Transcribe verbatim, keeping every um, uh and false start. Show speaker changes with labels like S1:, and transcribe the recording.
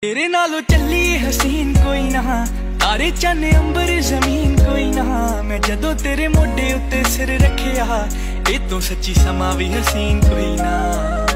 S1: तेरे नालों चली हसीन कोई ना, तारे चन अंबर जमीन कोई ना। मैं जदों तेरे मोढे उत्ते सिर रखिया, ए तो सच्ची समा भी हसीन कोई ना।